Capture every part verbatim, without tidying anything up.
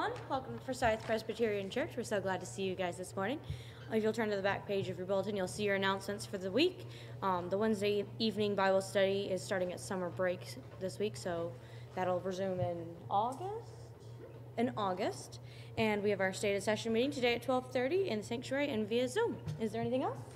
everyone. Welcome to Forsyth Presbyterian Church. We're so glad to see you guys this morning. If you'll turn to the back page of your bulletin, you'll see your announcements for the week. Um, the Wednesday evening Bible study is starting at summer break this week, so that'll resume in August. In August, and we have our stated session meeting today at twelve thirty in the sanctuary and via Zoom. Is there anything else?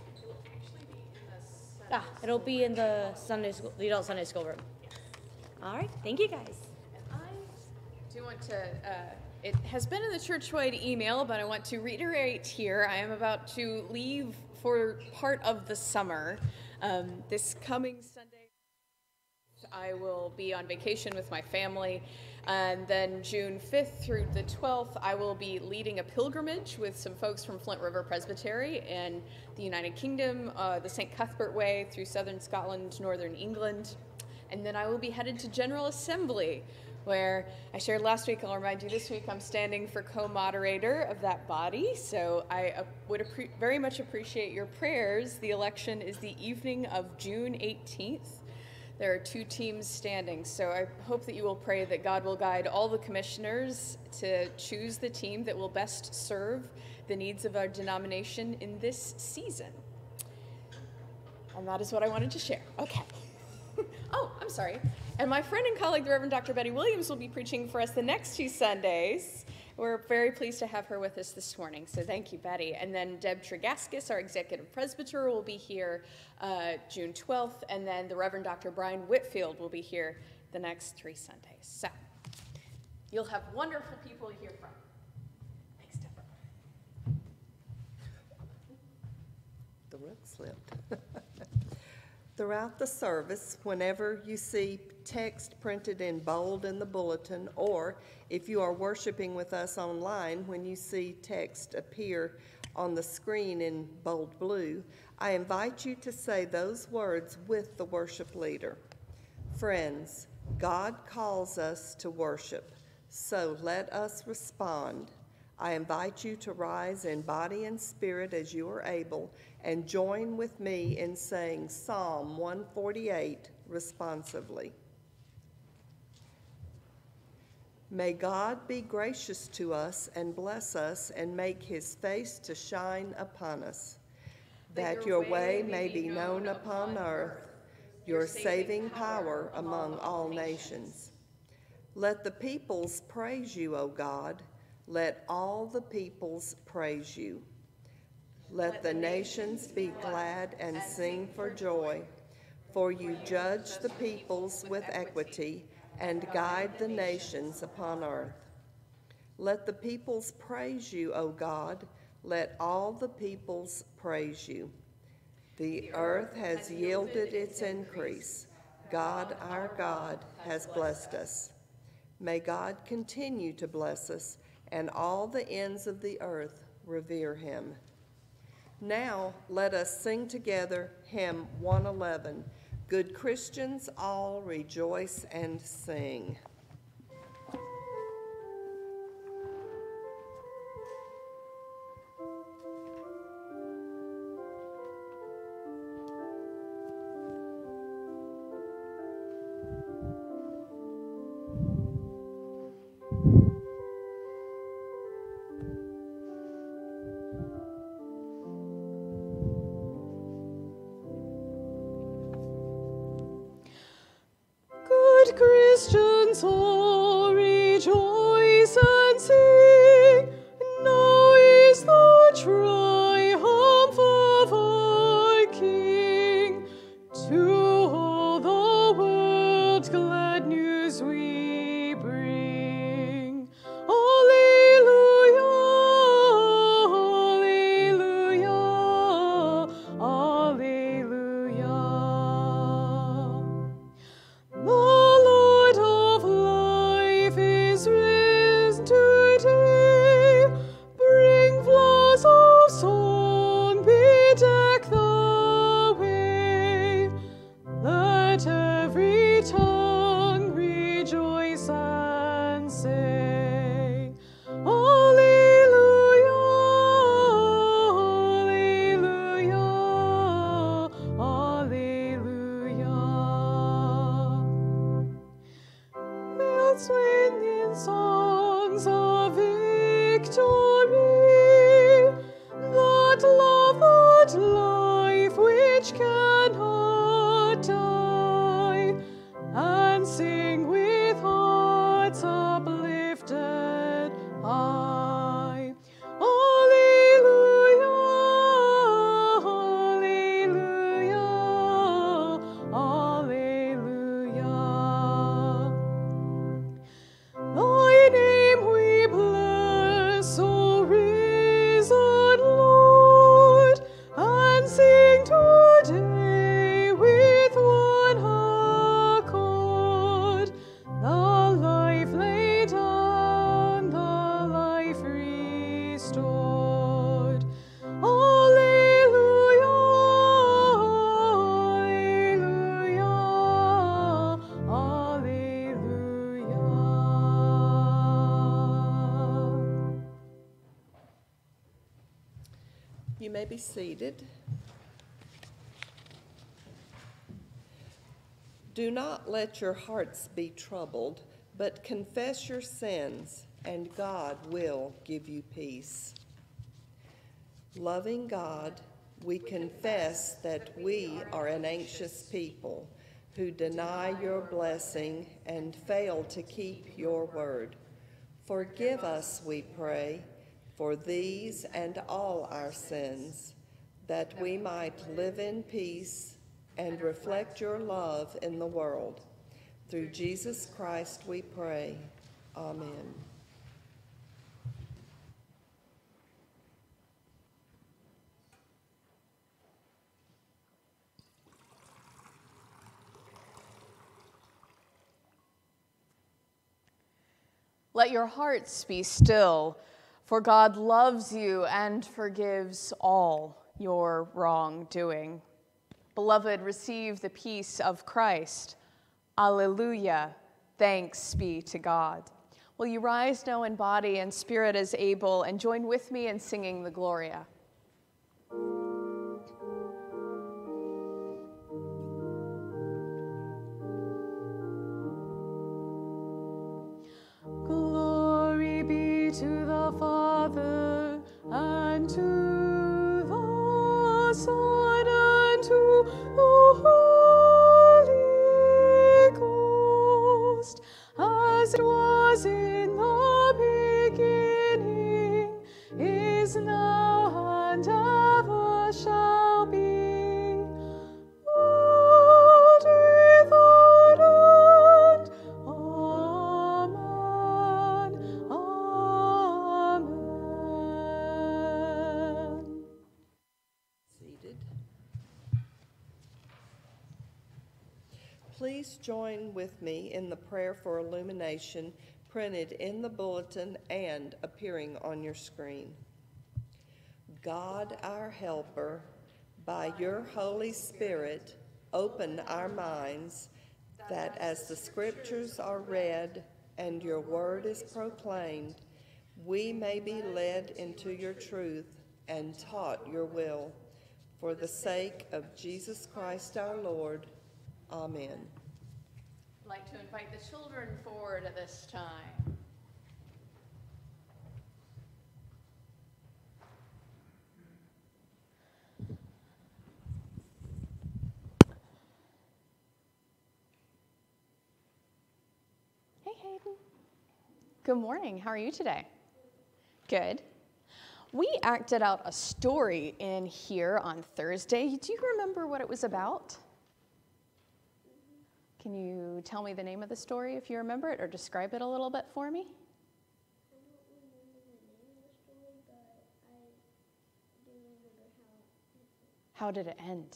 Ah, it'll be in the Sunday school, the adult Sunday school room. All right, thank you guys. I do want to, uh, it has been in the church-wide email, but I want to reiterate here, I am about to leave for part of the summer. Um, this coming Sunday, I will be on vacation with my family, and then June fifth through the twelfth, I will be leading a pilgrimage with some folks from Flint River Presbytery in the United Kingdom, uh, the Saint Cuthbert Way through southern Scotland, northern England, and then I will be headed to General Assembly, where I shared last week, I'll remind you this week, I'm standing for co-moderator of that body, so I uh, would appre- very much appreciate your prayers. The election is the evening of June eighteenth. There are two teams standing, so I hope that you will pray that God will guide all the commissioners to choose the team that will best serve the needs of our denomination in this season. And that is what I wanted to share. Okay. Oh, I'm sorry. And my friend and colleague, the Reverend Doctor Betty Williams, will be preaching for us the next two Sundays. We're very pleased to have her with us this morning, so thank you, Betty. And then Deb Tregaskis, our executive presbyter, will be here uh, June twelfth, and then the Reverend Doctor Brian Whitfield will be here the next three Sundays. So you'll have wonderful people to hear from. Thanks, Deborah. The rug slipped. Throughout the service, whenever you see text printed in bold in the bulletin, or if you are worshiping with us online, when you see text appear on the screen in bold blue, I invite you to say those words with the worship leader. Friends, God calls us to worship, so let us respond. I invite you to rise in body and spirit as you are able, and join with me in saying Psalm one forty-eight responsively. May God be gracious to us and bless us and make his face to shine upon us, that your way may be known upon earth, your saving power among all nations. Let the peoples praise you, O God. Let all the peoples praise you. Let the nations be glad and sing for joy, for you judge the peoples with equity and guide the nations upon earth. Let the peoples praise you, O God. Let all the peoples praise you. The earth has yielded its increase. God, our God, has blessed us. May God continue to bless us, and all the ends of the earth revere him. Now let us sing together hymn one eleven, Good Christians all rejoice and sing. Christians all rejoice and sing. Now is the triumph of our King. To all the world glad news we bring. Alleluia, alleluia, alleluia. The Lord of life is risen today. Bring flowers of song, bedeck the way. Let every tongue rejoice and say, Alleluia, alleluia, alleluia. We'll swing in songs of You may be seated. Do not let your hearts be troubled, but confess your sins, and God will give you peace. Loving God, we confess that we are an anxious people who deny your blessing and fail to keep your word. Forgive us, we pray, for these and all our sins, that we might live in peace and reflect your love in the world. Through Jesus Christ we pray. Amen. Let your hearts be still, for God loves you and forgives all your wrongdoing. Beloved, receive the peace of Christ. Alleluia. Thanks be to God. Will you rise now in body and spirit as able, and join with me in singing the Gloria? Glory be to the Father, and to the Son, and to the Holy Ghost, as it was in the beginning, is now, and ever shall be, world without end. Amen. Amen. Seated. Please join with me in the prayer for illumination printed in the bulletin and appearing on your screen. God, our helper, by your Holy Spirit, open our minds that as the scriptures are read and your word is proclaimed, we may be led into your truth and taught your will. For the sake of Jesus Christ our Lord. Amen. I'd like to invite the children forward at this time. Hey, Hayden. Good morning. How are you today? Good. We acted out a story in here on Thursday. Do you remember what it was about? Can you tell me the name of the story if you remember it, or describe it a little bit for me? I don't remember the name of the story, but I do remember how it How ended. did it end?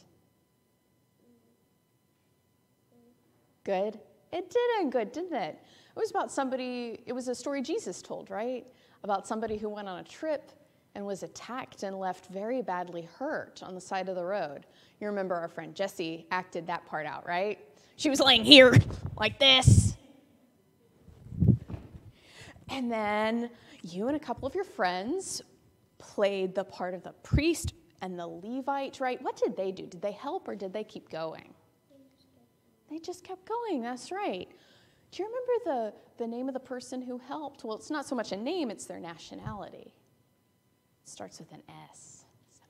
Good? It did end good, didn't it? It was about somebody, it was a story Jesus told, right? About somebody who went on a trip and was attacked and left very badly hurt on the side of the road. You remember our friend Jessie acted that part out, right? She was laying here like this. And then you and a couple of your friends played the part of the priest and the Levite, right? What did they do? Did they help or did they keep going? They just kept going, that's right. Do you remember the, the name of the person who helped? Well, it's not so much a name, it's their nationality. It starts with an S,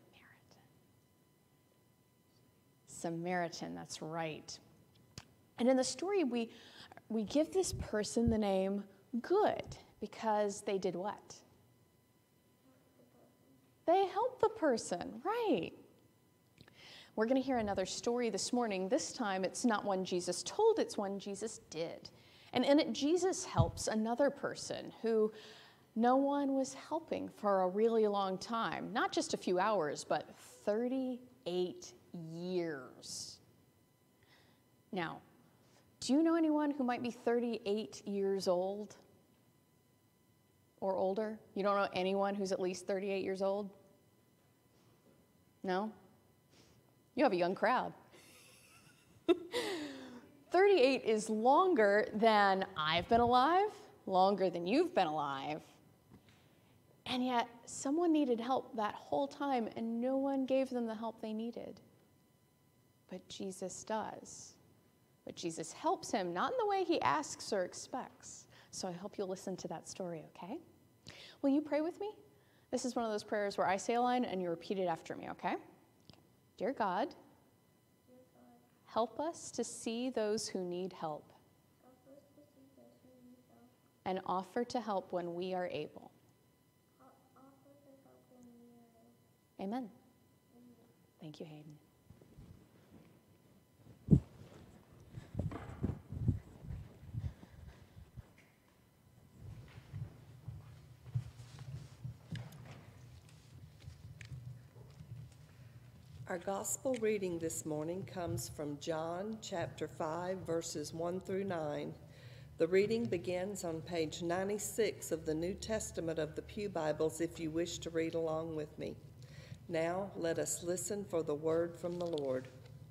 Samaritan. Samaritan, that's right. And in the story, we, we give this person the name Good because they did what? They helped the person, right. We're going to hear another story this morning. This time, it's not one Jesus told, it's one Jesus did. And in it, Jesus helps another person who no one was helping for a really long time. Not just a few hours, but thirty-eight years. Now, do you know anyone who might be thirty-eight years old or older? You don't know anyone who's at least thirty-eight years old? No? You have a young crowd. thirty-eight is longer than I've been alive, longer than you've been alive, And yet, someone needed help that whole time, and no one gave them the help they needed. But Jesus does. But Jesus helps him, not in the way he asks or expects. So I hope you'll listen to that story, okay? Will you pray with me? This is one of those prayers where I say a line and you repeat it after me, okay? Dear God, Dear God, help us to see those who need help help us to see those who need help. and offer to help when we are able. Ho- Offer to help when we are able. Amen. Amen. Thank you, Hayden. Our gospel reading this morning comes from John chapter five, verses one through nine. The reading begins on page ninety-six of the New Testament of the Pew Bibles if you wish to read along with me. Now let us listen for the word from the Lord.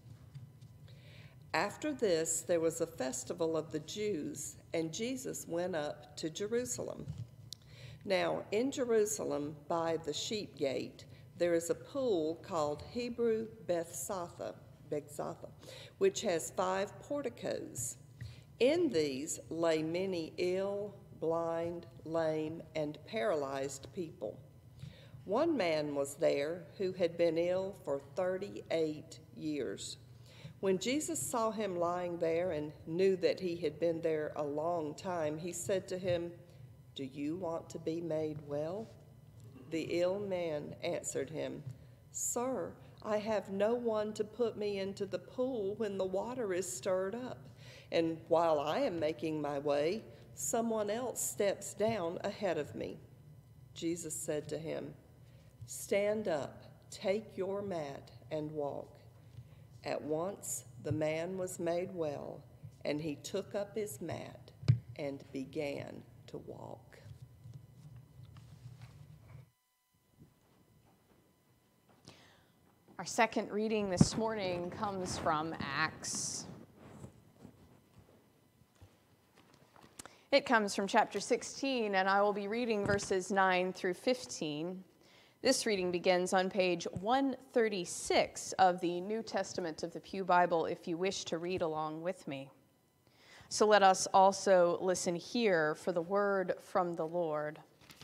After this, there was a festival of the Jews, and Jesus went up to Jerusalem. Now in Jerusalem, by the sheep gate, there is a pool called Hebrew Bethzatha, Bethzatha, which has five porticos. In these lay many ill, blind, lame, and paralyzed people. One man was there who had been ill for thirty-eight years. When Jesus saw him lying there and knew that he had been there a long time, he said to him, "Do you want to be made well?" The ill man answered him, "Sir, I have no one to put me into the pool when the water is stirred up, and while I am making my way, someone else steps down ahead of me." Jesus said to him, "Stand up, take your mat, and walk." At once the man was made well, and he took up his mat and began to walk. Our second reading this morning comes from Acts. It comes from chapter sixteen, and I will be reading verses nine through fifteen. This reading begins on page one thirty-six of the New Testament of the Pew Bible, if you wish to read along with me. So let us also listen here for the word from the Lord.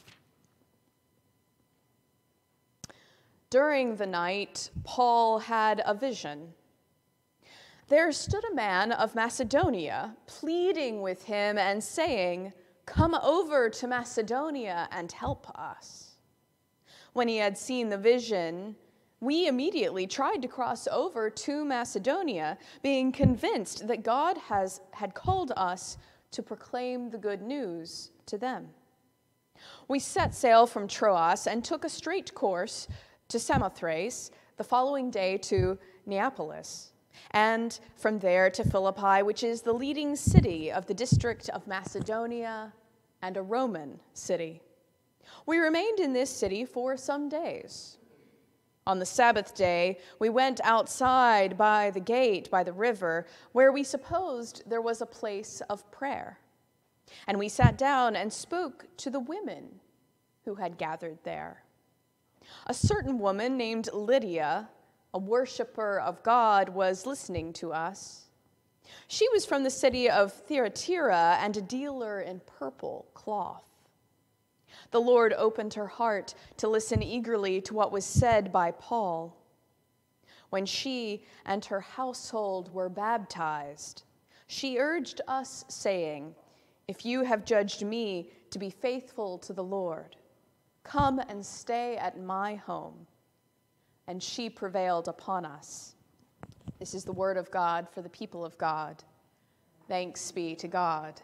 During the night, Paul had a vision. There stood a man of Macedonia, pleading with him and saying, "Come over to Macedonia and help us." When he had seen the vision, we immediately tried to cross over to Macedonia, being convinced that God has, had called us to proclaim the good news to them. We set sail from Troas and took a straight course to Samothrace, the following day to Neapolis, and from there to Philippi, which is the leading city of the district of Macedonia and a Roman city. We remained in this city for some days. On the Sabbath day, we went outside by the gate by the river, where we supposed there was a place of prayer. And we sat down and spoke to the women who had gathered there. A certain woman named Lydia, a worshiper of God, was listening to us. She was from the city of Thyatira and a dealer in purple cloth. The Lord opened her heart to listen eagerly to what was said by Paul. When she and her household were baptized, she urged us, saying, "If you have judged me to be faithful to the Lord, come and stay at my home." And she prevailed upon us. This is the word of God for the people of God. Thanks be to God.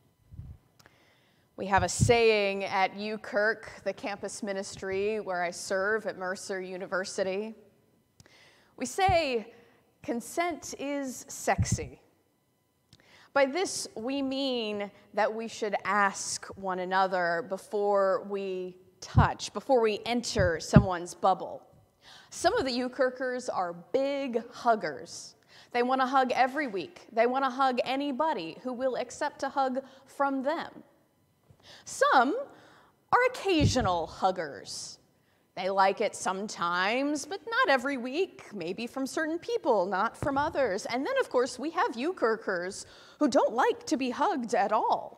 We have a saying at U Kirk, the campus ministry where I serve at Mercer University. We say, consent is sexy. By this, we mean that we should ask one another before we touch, before we enter someone's bubble. Some of the U Kirkers are big huggers. They want to hug every week. They want to hug anybody who will accept a hug from them. Some are occasional huggers. They like it sometimes, but not every week, maybe from certain people, not from others. And then, of course, we have Euchurchers who don't like to be hugged at all.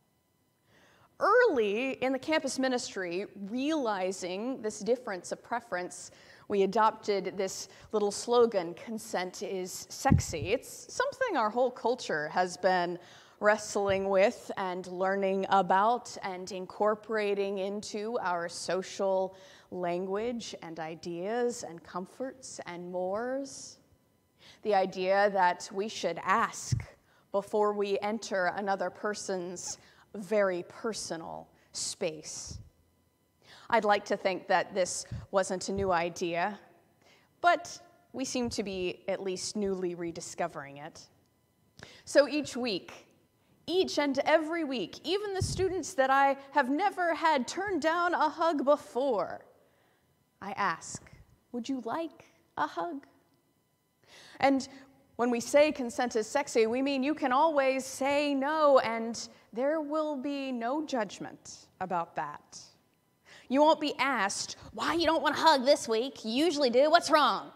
Early in the campus ministry, realizing this difference of preference, we adopted this little slogan, consent is sexy. It's something our whole culture has been wrestling with and learning about and incorporating into our social language and ideas and comforts and mores. The idea that we should ask before we enter another person's very personal space. I'd like to think that this wasn't a new idea, but we seem to be at least newly rediscovering it. So each week, each and every week, even the students that I have never had turn down a hug before, I ask, would you like a hug? And when we say consent is sexy, we mean you can always say no, and there will be no judgment about that. You won't be asked, why you don't want to hug this week? You usually do. What's wrong?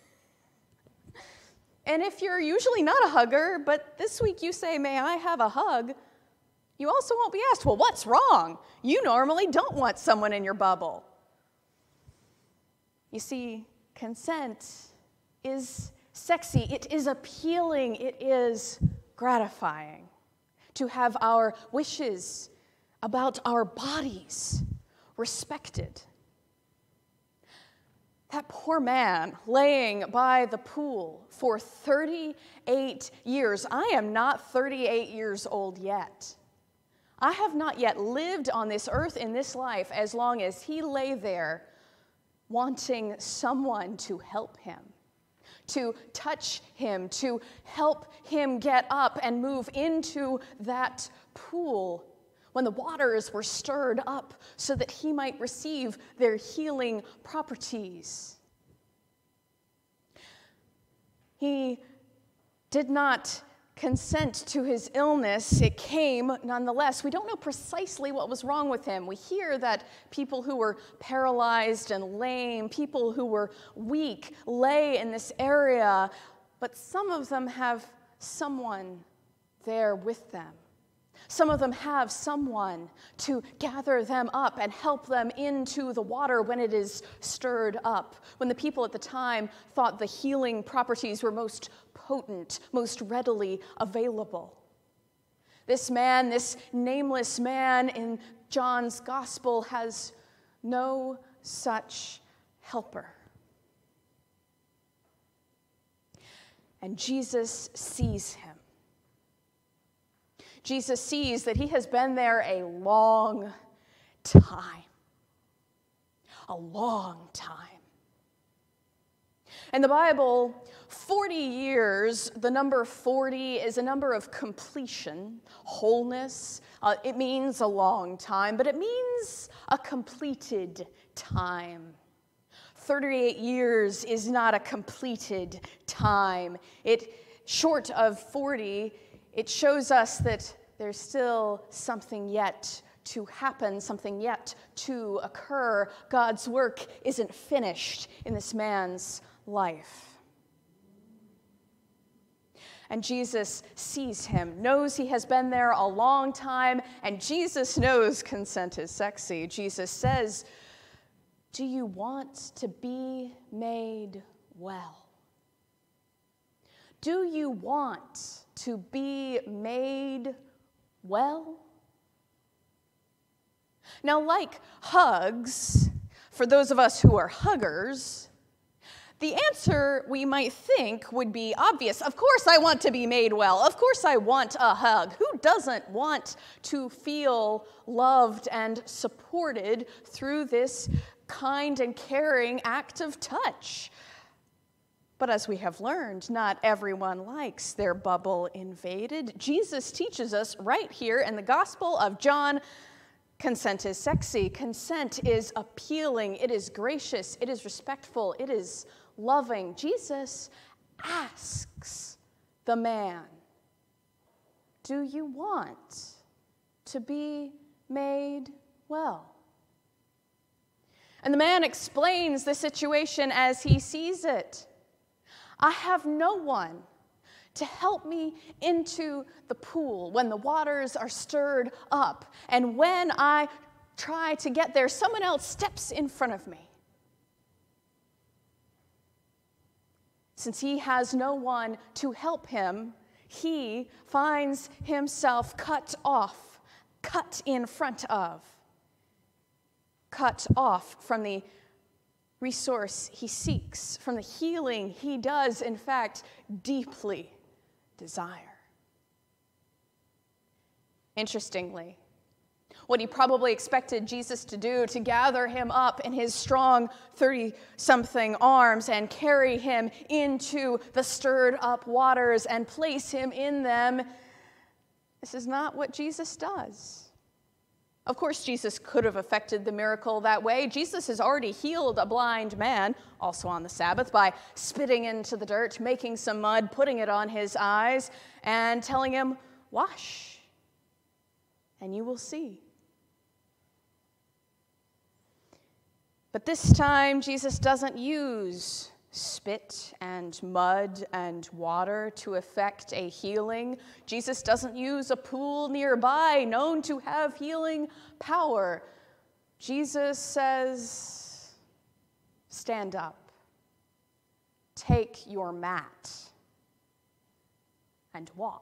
And if you're usually not a hugger, but this week you say, may I have a hug? You also won't be asked, well, what's wrong? You normally don't want someone in your bubble. You see, consent is sexy. It is appealing. It is gratifying to have our wishes about our bodies respected. That poor man laying by the pool for thirty-eight years. I am not thirty-eight years old yet. I have not yet lived on this earth in this life as long as he lay there wanting someone to help him, to touch him, to help him get up and move into that pool when the waters were stirred up so that he might receive their healing properties. He did not consent to his illness. It came nonetheless. We don't know precisely what was wrong with him. We hear that people who were paralyzed and lame, people who were weak, lay in this area, but some of them have someone there with them. Some of them have someone to gather them up and help them into the water when it is stirred up, when the people at the time thought the healing properties were most potent, most readily available. This man, this nameless man in John's gospel, has no such helper. And Jesus sees him. Jesus sees that he has been there a long time. A long time. In the Bible, forty years, the number forty is a number of completion, wholeness. Uh, it means a long time, but it means a completed time. thirty-eight years is not a completed time. It, short of forty, it shows us that there's still something yet to happen, something yet to occur. God's work isn't finished in this man's life. And Jesus sees him, knows he has been there a long time, and Jesus knows consent is sexy. Jesus says, "Do you want to be made well? Do you want to be made well?" Now, like hugs, for those of us who are huggers, the answer we might think would be obvious. Of course I want to be made well. Of course I want a hug. Who doesn't want to feel loved and supported through this kind and caring act of touch? But as we have learned, not everyone likes their bubble invaded. Jesus teaches us right here in the Gospel of John, consent is sexy. Consent is appealing. It is gracious. It is respectful. It is loving. Jesus asks the man, "Do you want to be made well?" And the man explains the situation as he sees it. I have no one to help me into the pool when the waters are stirred up. And when I try to get there, someone else steps in front of me. Since he has no one to help him, he finds himself cut off, cut in front of, cut off from the resource he seeks, from the healing he does, in fact, deeply desire. Interestingly, what he probably expected Jesus to do, to gather him up in his strong thirty-something arms and carry him into the stirred-up waters and place him in them, this is not what Jesus does. Of course, Jesus could have effected the miracle that way. Jesus has already healed a blind man, also on the Sabbath, by spitting into the dirt, making some mud, putting it on his eyes, and telling him, wash, and you will see. But this time, Jesus doesn't use spit and mud and water to effect a healing. Jesus doesn't use a pool nearby known to have healing power. Jesus says, stand up, take your mat, and walk.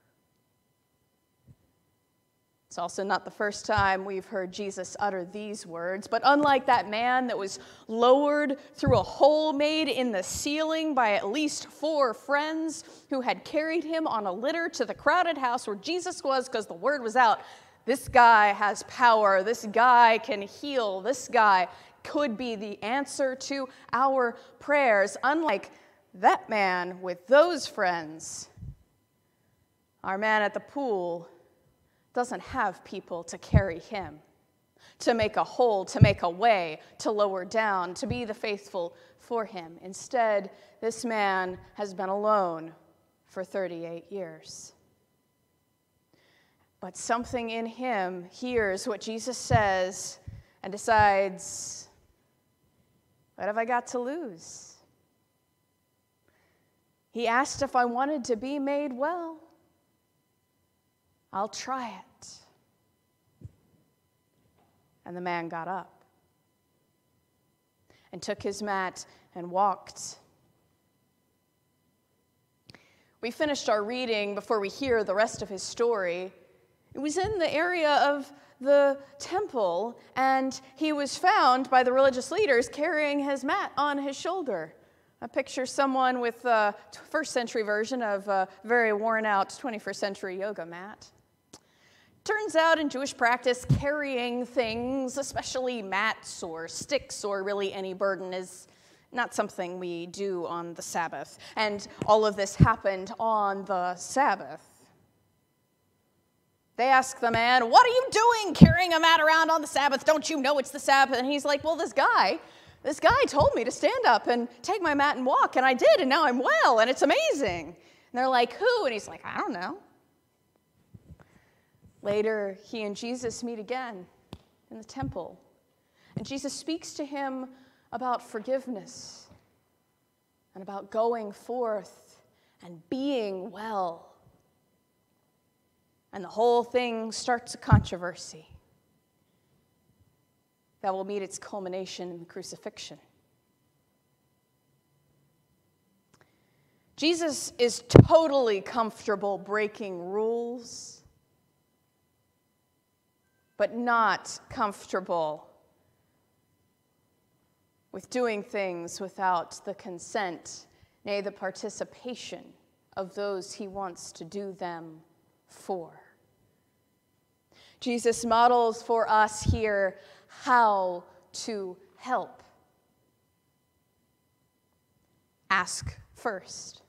It's also not the first time we've heard Jesus utter these words, but unlike that man that was lowered through a hole made in the ceiling by at least four friends who had carried him on a litter to the crowded house where Jesus was because the word was out, this guy has power, this guy can heal, this guy could be the answer to our prayers. Unlike that man with those friends, our man at the pool doesn't have people to carry him, to make a hole, to make a way, to lower down, to be the faithful for him. Instead, this man has been alone for thirty-eight years. But something in him hears what Jesus says and decides, what have I got to lose? He asked if I wanted to be made well. I'll try it. And the man got up and took his mat and walked. We finished our reading before we hear the rest of his story. It was in the area of the temple, and he was found by the religious leaders carrying his mat on his shoulder. I picture someone with a first century version of a very worn out twenty-first century yoga mat. Turns out in Jewish practice, carrying things, especially mats or sticks or really any burden, is not something we do on the Sabbath. And all of this happened on the Sabbath. They ask the man, what are you doing carrying a mat around on the Sabbath? Don't you know it's the Sabbath? And he's like, well, this guy, this guy told me to stand up and take my mat and walk, and I did, and now I'm well, and it's amazing. And they're like, who? And he's like, I don't know. Later, he and Jesus meet again in the temple, and Jesus speaks to him about forgiveness and about going forth and being well. And the whole thing starts a controversy that will meet its culmination in the crucifixion. Jesus is totally comfortable breaking rules, but not comfortable with doing things without the consent, nay, the participation of those he wants to do them for. Jesus models for us here how to help. Ask first.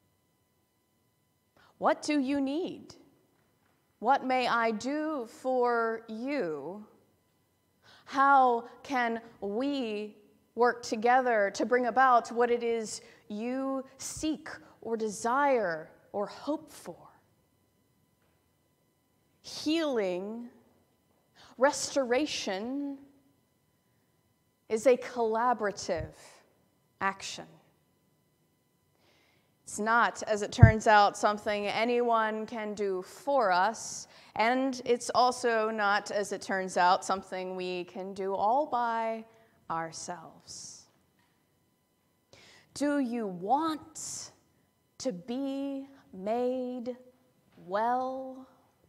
What do you need? What may I do for you? How can we work together to bring about what it is you seek or desire or hope for? Healing, restoration, is a collaborative action. It's not, as it turns out, something anyone can do for us, and it's also not, as it turns out, something we can do all by ourselves. Do you want to be made well?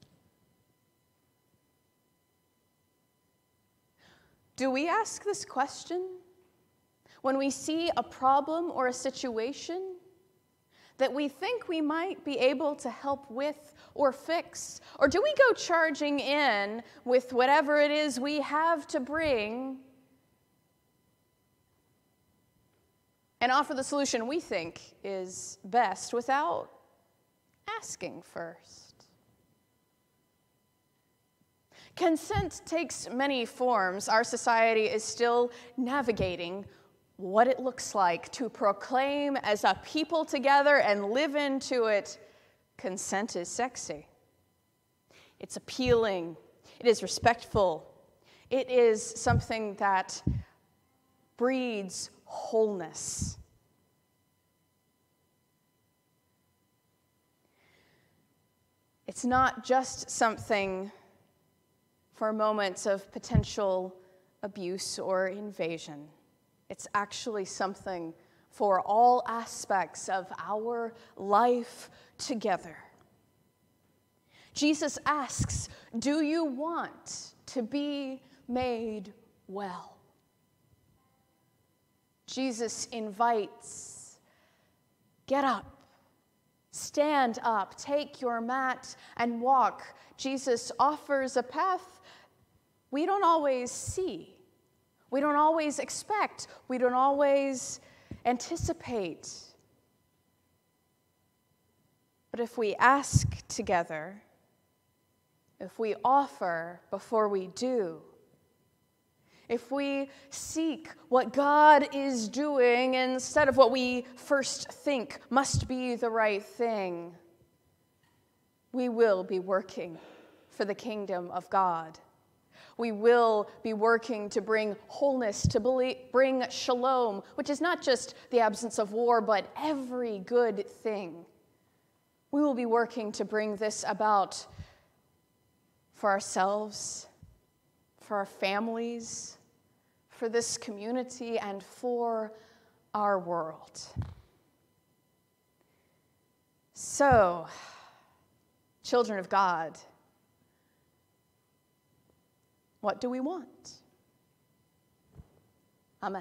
Do we ask this question when we see a problem or a situation that we think we might be able to help with or fix? Or do we go charging in with whatever it is we have to bring and offer the solution we think is best without asking first? Consent takes many forms. Our society is still navigating what it looks like to proclaim as a people together and live into it. Consent is sexy. It's appealing. It is respectful. It is something that breeds wholeness. It's not just something for moments of potential abuse or invasion. It's actually something for all aspects of our life together. Jesus asks, do you want to be made well? Jesus invites, get up, stand up, take your mat and walk. Jesus offers a path we don't always see, we don't always expect, we don't always anticipate. But if we ask together, if we offer before we do, if we seek what God is doing instead of what we first think must be the right thing, we will be working for the kingdom of God. We will be working to bring wholeness, to bring shalom, which is not just the absence of war, but every good thing. We will be working to bring this about for ourselves, for our families, for this community, and for our world. So, children of God, what do we want? Amen.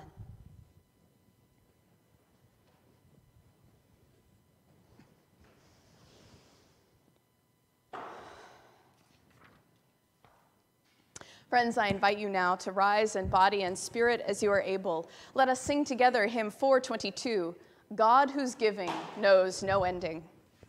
Friends, I invite you now to rise in body and spirit as you are able. Let us sing together hymn four twenty-two, God whose giving knows no ending.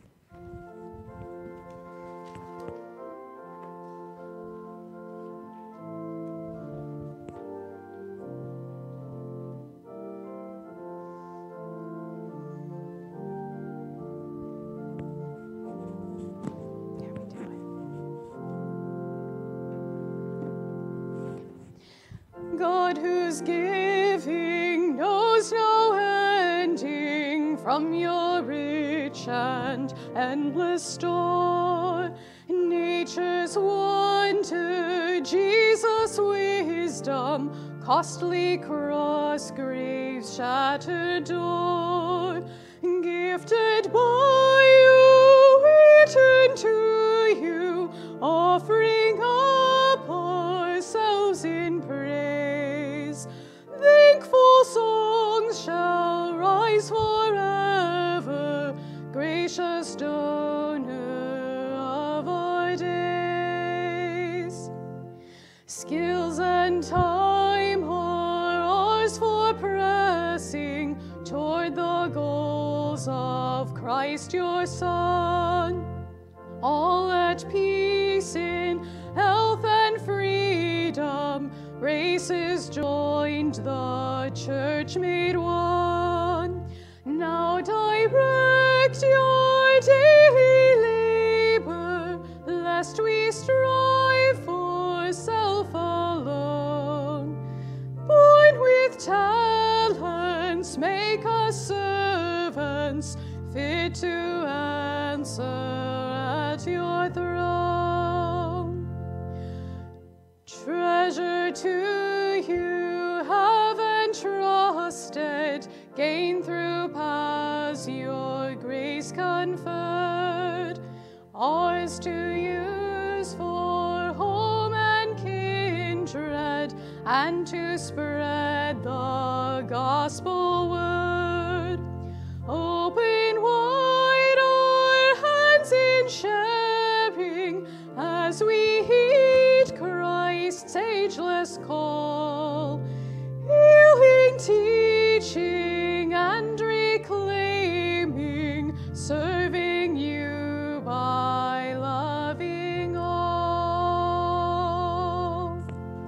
God whose giving knows no ending, from your rich and endless store, nature's wonder, Jesus' wisdom, costly cross, grave's shattered door, gifted by you, we turn to you, offering up ourselves in praise. Thankful songs shall rise forever, gracious donor of our days. Skills and time are ours for pressing toward the goals of Christ your Son. All at peace in health and freedom, races joined, the church made one. Now direct your daily labor, lest we strive for self alone. Born with us, make us servants fit to answer at your throne. Treasure to you have entrusted, gain through paths your grace conferred, ours to use for home and kindred, and to spread the gospel word. Open wide our hands in sharing as we heed Christ's ageless call, healing, teaching, and reclaiming, serving you by loving all.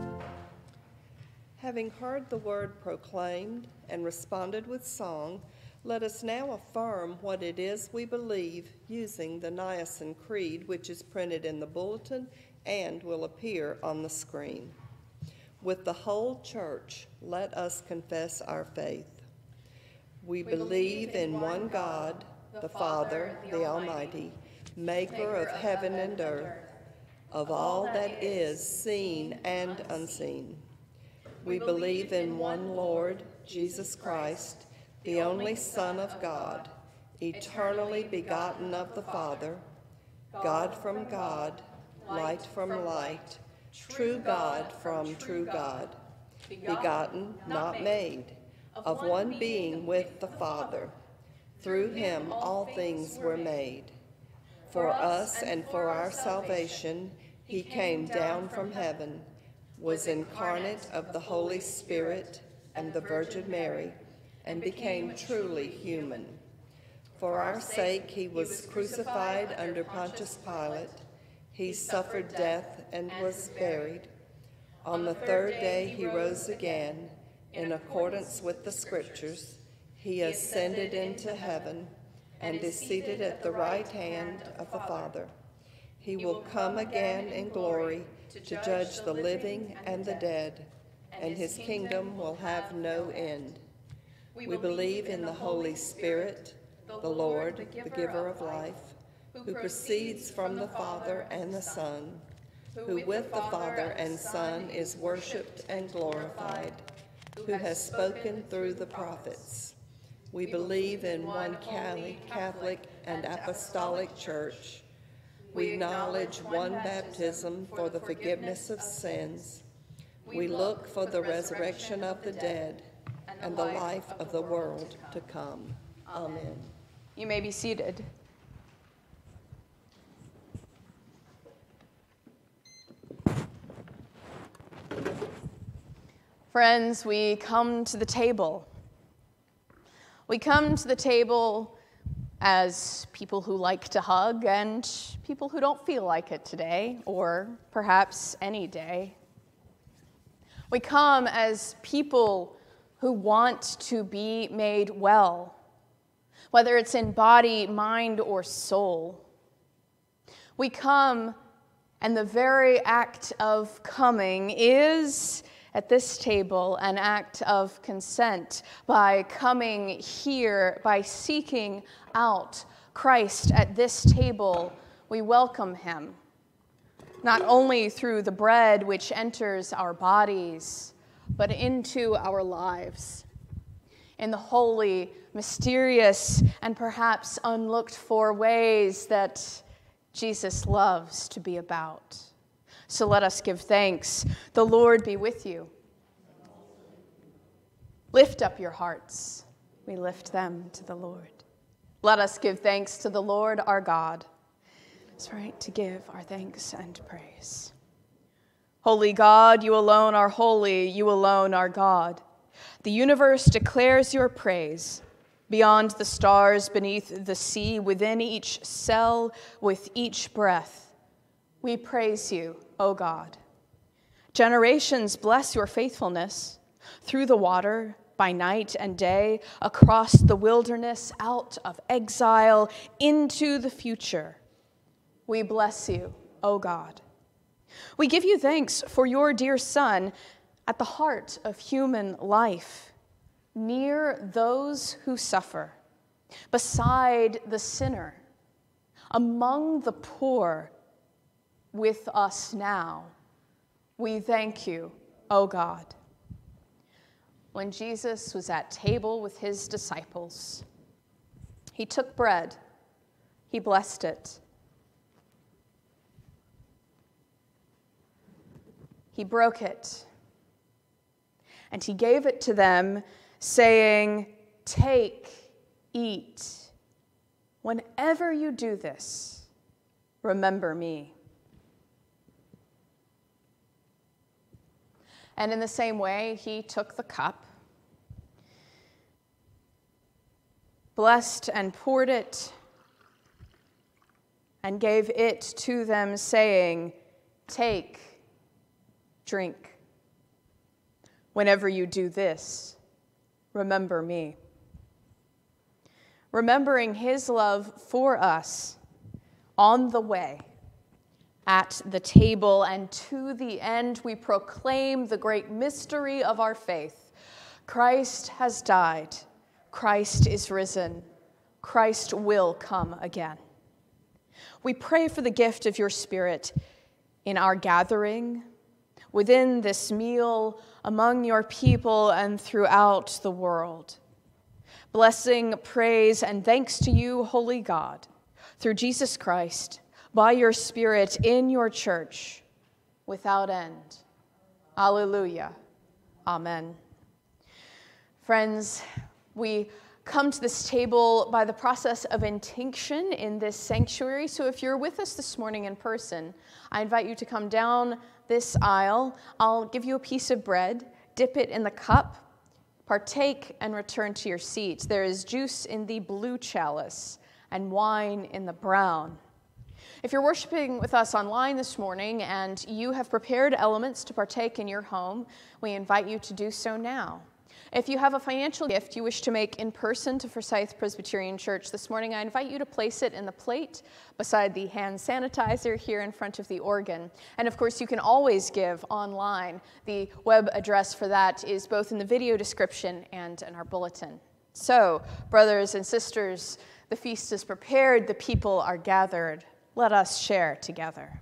Having heard the word proclaimed and responded with song, let us now affirm what it is we believe using the Nicene Creed, which is printed in the bulletin and will appear on the screen. With the whole church, let us confess our faith. We believe in one God, the Father, the Almighty, maker of heaven and earth, of all that is seen and unseen. We believe in one Lord, Jesus Christ, the only Son of God, eternally begotten of the Father, God from God, light from light, true God from true God, begotten, not made, of one being with the Father. Through him all things were made. For us and for our salvation, he came down from heaven, was incarnate of the Holy Spirit and the Virgin Mary, and became truly human. For our sake he was crucified under Pontius Pilate. He suffered death and was buried. On the third day he rose again, in accordance with the Scriptures. He ascended into heaven and is seated at the right hand of the Father. He will come again in glory to judge the living and the dead, and his kingdom will have no end. We believe in the Holy Spirit, the Lord, the giver of life, who proceeds from the Father and the Son, who with the Father and Son is worshipped and glorified, who has spoken through the prophets. We believe in one Catholic and Apostolic Church. We acknowledge one baptism for the forgiveness of sins. We look for the resurrection of the dead and the life of the world to come. Amen. You may be seated. Friends, we come to the table. We come to the table as people who like to hug and people who don't feel like it today, or perhaps any day. We come as people who want to be made well, whether it's in body, mind, or soul. We come, and the very act of coming is, at this table, an act of consent. By coming here, by seeking out Christ at this table, we welcome him, not only through the bread which enters our bodies, but into our lives, in the holy, mysterious, and perhaps unlooked for ways that Jesus loves to be about. So let us give thanks. The Lord be with you. Lift up your hearts. We lift them to the Lord. Let us give thanks to the Lord our God. It's right to give our thanks and praise. Holy God, you alone are holy, you alone are God. The universe declares your praise. Beyond the stars, beneath the sea, within each cell, with each breath, we praise you, O God. Generations bless your faithfulness. Through the water, by night and day, across the wilderness, out of exile, into the future, we bless you, O God. We give you thanks for your dear Son at the heart of human life, near those who suffer, beside the sinner, among the poor, with us now. We thank you, O God. When Jesus was at table with his disciples, he took bread, he blessed it. He broke it, and he gave it to them, saying, "Take, eat. Whenever you do this, remember me." And in the same way, he took the cup, blessed and poured it, and gave it to them, saying, "Take, drink. Whenever you do this, remember me." Remembering his love for us on the way, at the table, and to the end, we proclaim the great mystery of our faith. Christ has died. Christ is risen. Christ will come again. We pray for the gift of your Spirit in our gathering, within this meal, among your people, and throughout the world. Blessing, praise, and thanks to you, Holy God, through Jesus Christ, by your Spirit in your church, without end. Alleluia. Amen. Friends, we come to this table by the process of intinction in this sanctuary. So if you're with us this morning in person, I invite you to come down this aisle. I'll give you a piece of bread, dip it in the cup, partake, and return to your seats. There is juice in the blue chalice and wine in the brown. If you're worshiping with us online this morning and you have prepared elements to partake in your home, we invite you to do so now. If you have a financial gift you wish to make in person to Forsyth Presbyterian Church this morning, I invite you to place it in the plate beside the hand sanitizer here in front of the organ. And of course, you can always give online. The web address for that is both in the video description and in our bulletin. So, brothers and sisters, the feast is prepared, the people are gathered. Let us share together.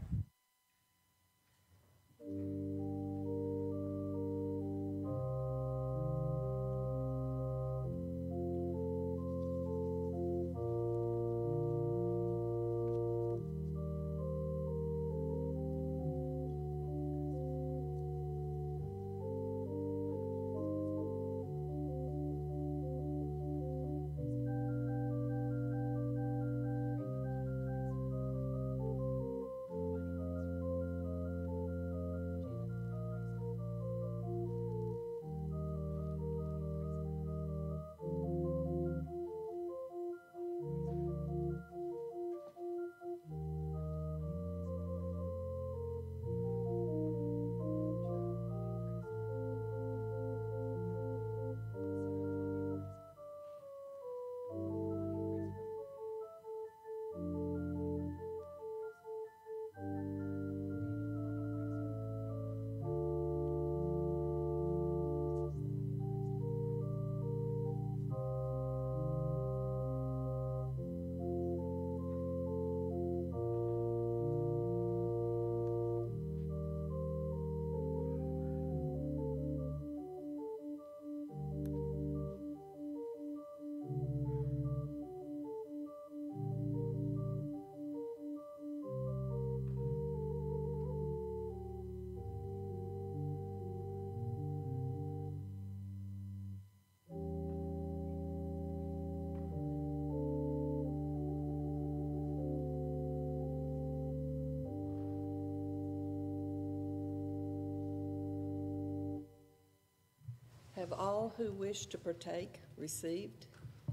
Have all who wish to partake received?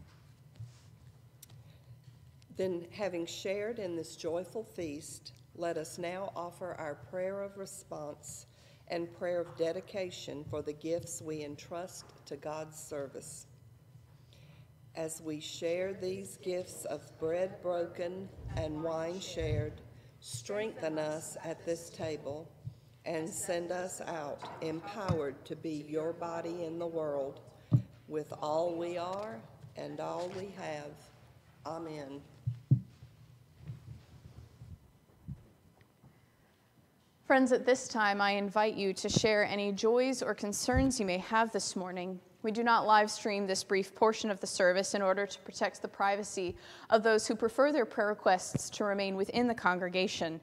Then, having shared in this joyful feast, let us now offer our prayer of response and prayer of dedication for the gifts we entrust to God's service. As we share these gifts of bread broken and wine shared, strengthen us at this table and send us out empowered to be your body in the world. with all we are and all we have. Amen. Friends, at this time, I invite you to share any joys or concerns you may have this morning. We do not live stream this brief portion of the service in order to protect the privacy of those who prefer their prayer requests to remain within the congregation.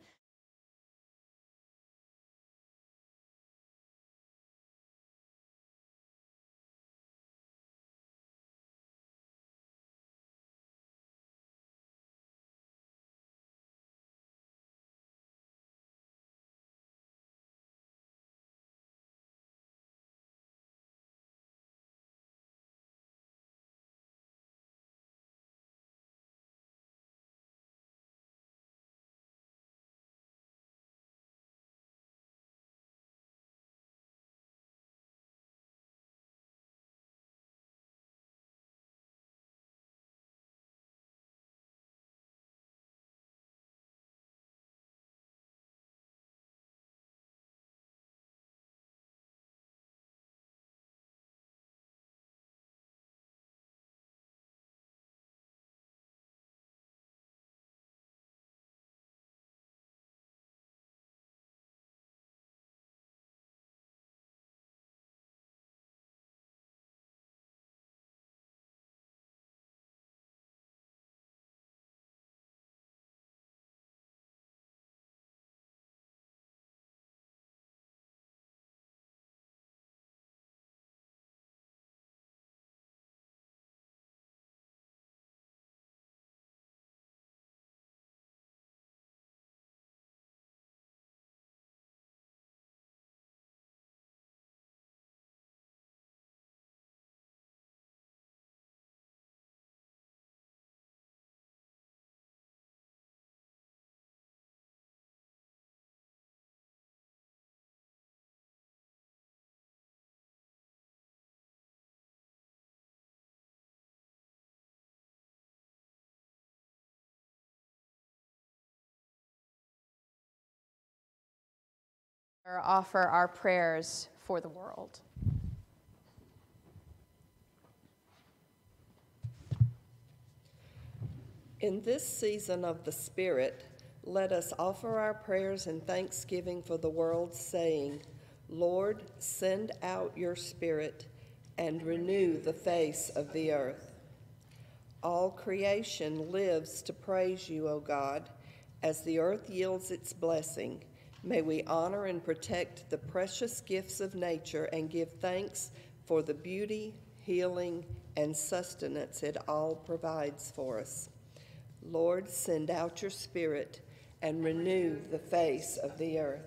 Offer our prayers for the world. In this season of the Spirit, let us offer our prayers and thanksgiving for the world, saying, Lord, send out your Spirit and renew the face of the earth. All creation lives to praise you, O God. As the earth yields its blessing, may we honor and protect the precious gifts of nature and give thanks for the beauty, healing, and sustenance it all provides for us. Lord, send out your Spirit and renew the face of the earth.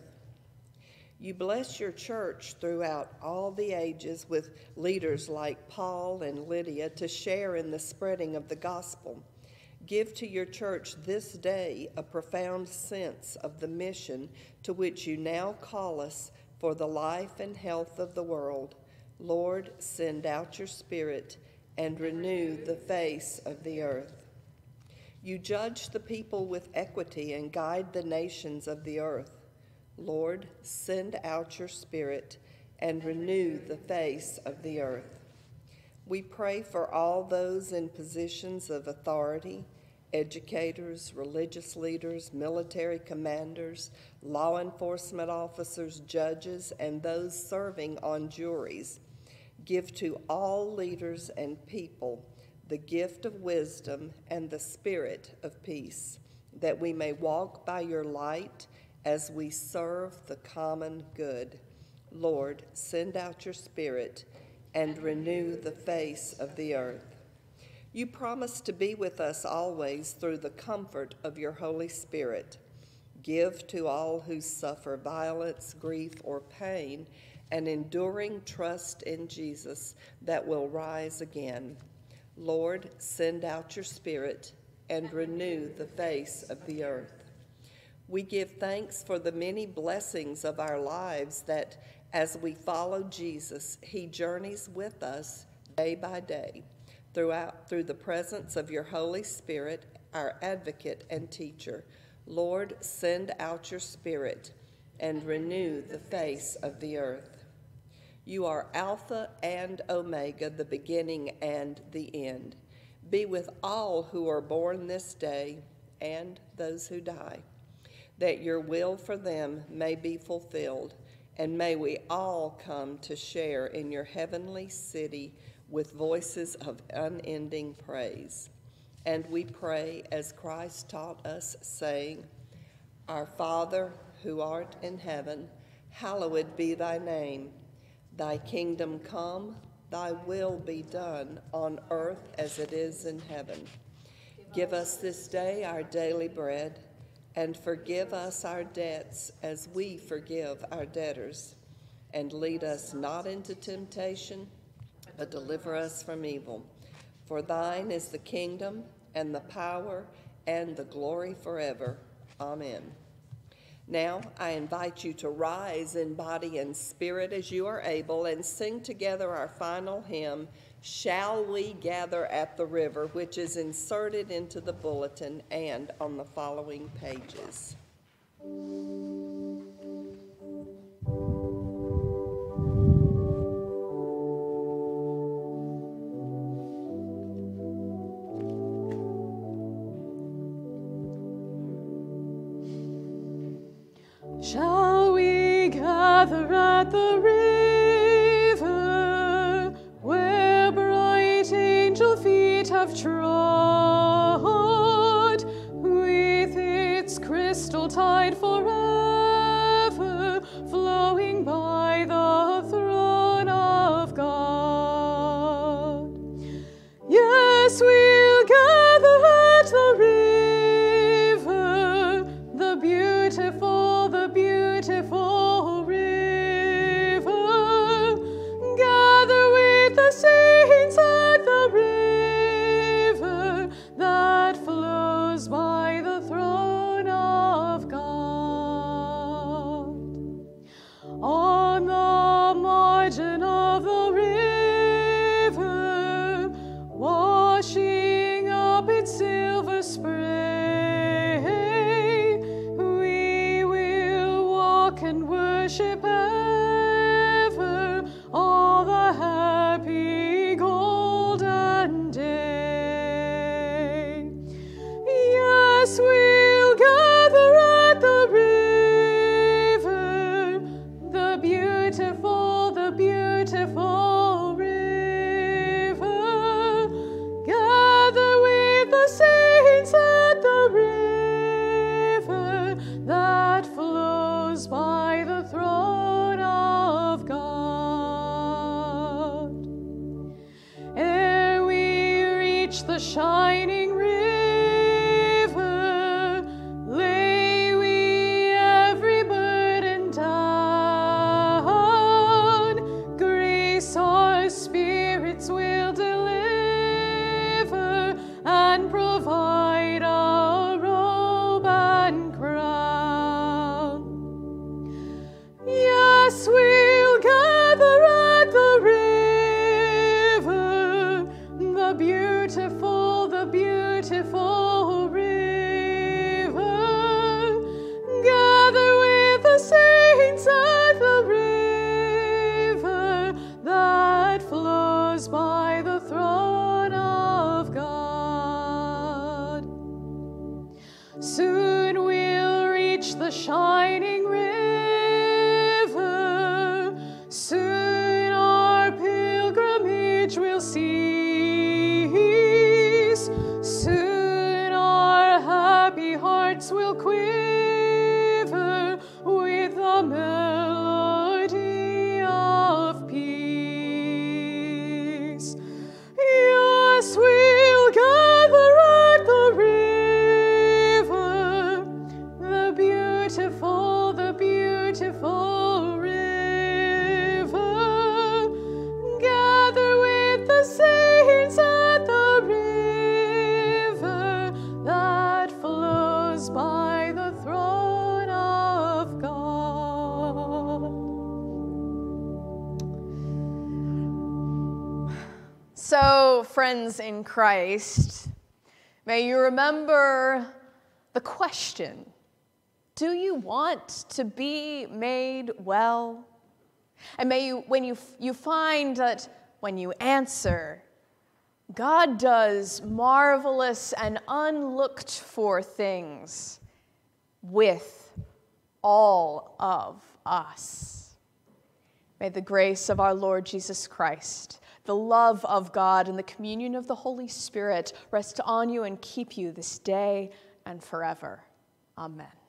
You bless your church throughout all the ages with leaders like Paul and Lydia to share in the spreading of the gospel. Give to your church this day a profound sense of the mission to which you now call us for the life and health of the world. Lord, send out your Spirit and renew the face of the earth. You judge the people with equity and guide the nations of the earth. Lord, send out your Spirit and renew the face of the earth. We pray for all those in positions of authority, educators, religious leaders, military commanders, law enforcement officers, judges, and those serving on juries. Give to all leaders and people the gift of wisdom and the spirit of peace, that we may walk by your light as we serve the common good. Lord, send out your Spirit and renew the face of the earth. You promise to be with us always through the comfort of your Holy Spirit. Give to all who suffer violence, grief, or pain an enduring trust in Jesus that will rise again. Lord, send out your Spirit and renew the face of the earth. We give thanks for the many blessings of our lives that, as we follow Jesus, he journeys with us day by day throughout through the presence of your Holy Spirit, our advocate and teacher. Lord, send out your Spirit and renew the face of the earth. You are Alpha and Omega, the beginning and the end. Be with all who are born this day and those who die, that your will for them may be fulfilled, and may we all come to share in your heavenly city with voices of unending praise. And we pray as Christ taught us, saying, Our Father, who art in heaven, hallowed be thy name. Thy kingdom come, thy will be done on earth as it is in heaven. Give us this day our daily bread, and forgive us our debts as we forgive our debtors. And lead us not into temptation, but deliver us from evil. For thine is the kingdom, and the power, and the glory forever. Amen. Now I invite you to rise in body and spirit as you are able and sing together our final hymn, Shall We Gather at the River, which is inserted into the bulletin and on the following pages. Shall we gather at the river, where bright angel feet have trod, with its crystal tide forever flowing by the throne of God? Yes, we'll gather at the river, the beautiful, the beautiful river. Gather with the saints at the river that flows by the throne of God. On the margin of the river, washing up its silver spray, we will walk and worship ever all the happy golden day. Yes, we'll gather at the river, the beautiful, the beautiful river. Gather with the saints at the river that flows by the throne of God. Ere we reach the shining river, lay we every burden down. Grace our spirits will deliver and provide a robe and crown. Yes, we'll gather at the river, the beautiful, the beautiful river. Gather with the saints at the river that flows by the throne of God. Soon we'll reach the shining river. Soon our pilgrimage will cease. Soon our happy hearts will quiver with the melody of peace. Yes, we'll gather at the river, the beautiful, the beautiful river. Gather with the saints at the river that flows by the throne of God. So, friends in Christ, may you remember the question, do you want to be made well? And may you, when you, you find that when you answer, God does marvelous and unlooked for things with all of us. May the grace of our Lord Jesus Christ, the love of God, and the communion of the Holy Spirit rest on you and keep you this day and forever. Amen.